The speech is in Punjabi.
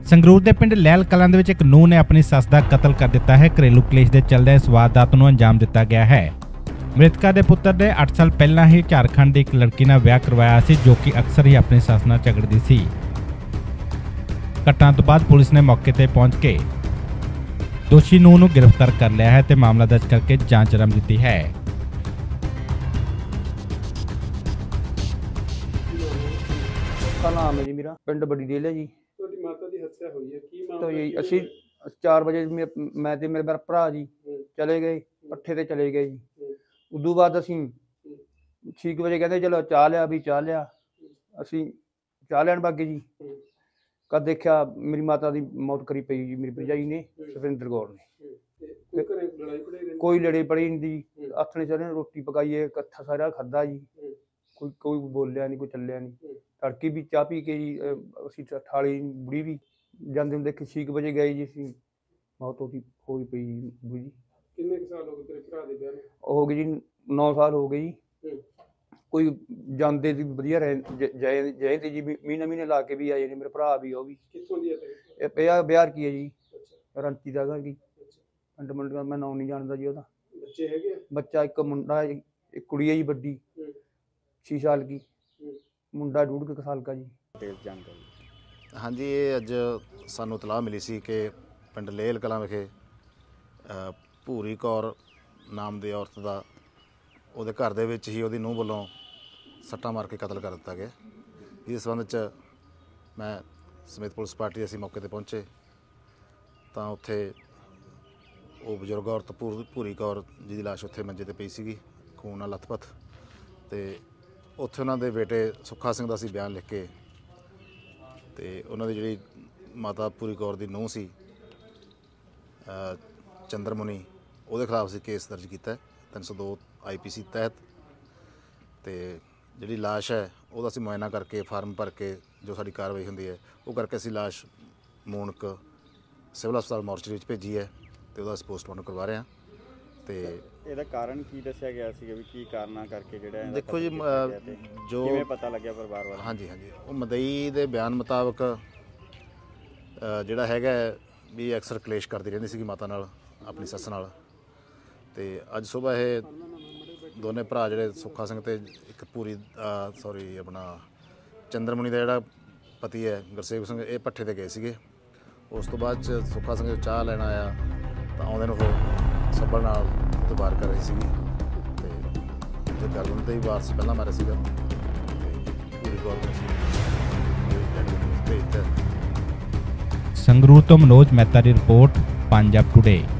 ਸੰਗਰੂਰ ਦੇ ਪਿੰਡ ਲਹਿਲ ਕਲਾਂ ਦੇ ਵਿੱਚ ਇੱਕ ਨੂੰਹ ਨੇ ਆਪਣੀ ਸੱਸ ਦਾ ਕਤਲ ਕਰ ਦਿੱਤਾ ਹੈ। ਘਰੇਲੂ ਕਲੇਸ਼ ਦੇ ਚੱਲਦੇ ਇਸ ਵਾਰਦਾਤ ਨੂੰ ਅੰਜਾਮ ਦਿੱਤਾ ਗਿਆ ਹੈ। ਮ੍ਰਿਤਕਾ ਦੇ ਪੁੱਤਰ ਨੇ 8 ਸਾਲ ਪਹਿਲਾਂ ਹੀ ਝਾਰਖੰਡ ਦੀ ਇੱਕ ਲੜਕੀ ਨਾਲ ਵਿਆਹ ਕਰਵਾਇਆ ਸੀ, ਜੋ ਕਿ ਅਕਸਰ ਹੀ ਆਪਣੀ ਸੱਸ ਨਾਲ ਝਗੜਦੀ ਸੀ। ਘਟਨਾ ਤੋਂ ਬਾਅਦ ਪੁਲਿਸ ਨੇ ਮੌਕੇ ਤੇ ਪਹੁੰਚ ਕੇ ਦੋਸ਼ੀ ਨੂੰਹ ਨੂੰ ਗ੍ਰਿਫਤਾਰ ਕਰ ਲਿਆ ਹੈ ਤੇ ਮਾਮਲਾ ਦਰਜ ਕਰਕੇ ਜਾਂਚ ਆਰੰਭ ਦਿੱਤੀ ਹੈ। नाम है जी मेरा पिंड बड़ी डेल है जी। ਤੁਹਾਡੀ ਮਾਤਾ ਦੀ ਹੱਤਿਆ ਹੋਈ ਹੈ ਕੀ तो ਮਾਮਲਾ जी असी 4 बजे मैं ते मेरे भरा जी चले गए पट्ठे ते चले गए जी। उदू बाद असी 6 बजे कहते चलो चाह लिया भी चाह लिया असी चाह लैन बागे जी। कद देखा मेरी माता की मौत करी पई जी मेरी भरजाई ने सुखविंदर कौर ने। कोई लड़ाई पड़ी नहीं जी, आथने चले रोटी पकाई है कट्ठा सारा खादा जी। कोई बोलिया नहीं, कोई चलिया नहीं। तड़की भी चाह पी के जी असी थाली बुढ़ी भी जाते देखे 6 बजे गए जी। असी मौत हो पई जी बुढ़ी जी। किन्ने साल हो गए तेरे भरा दे विआह नूं? हो गए जी 9 साल हो गए जी। कोई जाते सी वधिया जाए थे जी, महीना महीने ला के भी आए ने। मेरे भरा भी वो भी कित्थों दी है ते बिहार की है जी, रंती का घर की पिंड मंडिया। मैं नाम नहीं जानता जी ओहदा। बच्चे हैगे? बच्चा एक मुंडा एक कुड़ी है जी बड़ी 6 साल की, मुंडा 1.5 साल का जी। हाँ जी, ये अज सानू इतलाह मिली सी कि पिंड लहेल कलां विखे भूरी कौर नाम की औरत का ਉਹਦੇ घर ਦੇ ਵਿੱਚ ਹੀ ਉਹਦੀ ਨੂੰਹ ਵੱਲੋਂ ਸੱਟਾਂ ਮਾਰ ਕੇ ਕਤਲ ਕਰ ਦਿੱਤਾ ਗਿਆ। ਇਸ ਸੰਬੰਧ 'ਚ ਮੈਂ ਸਮੇਤ ਪੁਲਿਸ ਪਾਰਟੀ ਅਸੀਂ ਮੌਕੇ ਤੇ ਪਹੁੰਚੇ ਤਾਂ ਉੱਥੇ ਉਹ ਬਜ਼ੁਰਗ ਔਰਤ ਭੂਰੀ ਕੌਰ ਜਿਹਦੀ ਲਾਸ਼ ਉੱਥੇ ਮੰਜੇ ਤੇ ਪਈ ਸੀਗੀ, ਖੂਨ ਨਾਲ ਲੱਥਪੱਥ। ਤੇ ਉੱਥੇ ਉਹਨਾਂ ਦੇ ਬੇਟੇ ਸੁੱਖਾ ਸਿੰਘ ਦਾ ਅਸੀਂ ਬਿਆਨ ਲਿਖ ਕੇ ਤੇ ਉਹਨਾਂ ਦੀ ਜਿਹੜੀ ਮਾਤਾ ਭੂਰੀ ਕੌਰ ਦੀ ਨੂੰਹ ਸੀ ਚੰਦਰਮੁਨੀ, ਉਹਦੇ ਖਿਲਾਫ ਅਸੀਂ ਕੇਸ ਦਰਜ ਕੀਤਾ 302 IPC ਤਹਿਤ। ਤੇ ਜਿਹੜੀ ਲਾਸ਼ ਹੈ ਉਹਦਾ ਅਸੀਂ ਮੁਆਇਨਾ ਕਰਕੇ ਫਾਰਮ ਭਰ ਕੇ ਜੋ ਸਾਡੀ ਕਾਰਵਾਈ ਹੁੰਦੀ ਹੈ ਉਹ ਕਰਕੇ ਅਸੀਂ ਲਾਸ਼ ਮੂਣਕ ਸਿਵਲ ਹਸਪਤਾਲ ਮੋਰਚਰੀ ਵਿੱਚ ਭੇਜੀ ਹੈ ਤੇ ਉਹਦਾ ਅਸੀਂ ਪੋਸਟਮਾਰਟਮ ਕਰਵਾ ਰਹੇ ਹਾਂ। ਤੇ ਇਹਦਾ ਕਾਰਨ ਕੀ ਦੱਸਿਆ ਗਿਆ ਸੀ ਵੀ ਕੀ ਕਾਰਨਾਂ ਕਰਕੇ ਜਿਹੜਾ ਦੇਖੋ ਜੀ, ਜੋ ਕਿਵੇਂ ਪਤਾ ਲੱਗਿਆ ਪਰਿਵਾਰ ਵਾਲਾ? ਹਾਂਜੀ, ਉਹ ਮਦਈ ਦੇ ਬਿਆਨ ਮੁਤਾਬਕ ਜਿਹੜਾ ਹੈਗਾ ਵੀ ਅਕਸਰ ਕਲੇਸ਼ ਕਰਦੀ ਰਹਿੰਦੀ ਸੀਗੀ ਮਾਤਾ ਨਾਲ, ਆਪਣੀ ਸੱਸ ਨਾਲ। ਤੇ ਅੱਜ ਸਵੇਰ ਇਹ ਦੋਨੇ ਭਰਾ ਜਿਹੜੇ ਸੁੱਖਾ ਸਿੰਘ ਤੇ ਇੱਕ ਆਪਣਾ ਚੰਦਰਮੁਨੀ ਦਾ ਜਿਹੜਾ ਪਤੀ ਹੈ ਗੁਰਸੇਵ ਸਿੰਘ, ਇਹ ਪੱਠੇ ਤੇ ਗਏ ਸੀਗੇ। ਉਸ ਤੋਂ ਬਾਅਦ 'ਚ ਸੁੱਖਾ ਸਿੰਘ ਚਾਹ ਲੈਣ ਆਇਆ ਤਾਂ ਆਉਂਦੇ ਨੂੰ ਉਹ ਸੱਬਲ ਨਾਲ ਵਾਰ ਕਰ ਰਹੀ ਸੀਗੀ ਤੇ ਉਹਦੇ ਗਰਦਨ ਤੇ ਵੀ ਵਾਰ ਸੀ, ਪਹਿਲਾਂ ਮਾਰਿਆ ਸੀਗਾ ਤੇ ਪੂਰੀ ਗੌਰ ਸੀ। ਸੰਗਰੂਰ ਤੋਂ ਮਨੋਜ ਮਹਿਤਾ ਦੀ ਰਿਪੋਰਟ, ਪੰਜਾਬ ਟੁਡੇ।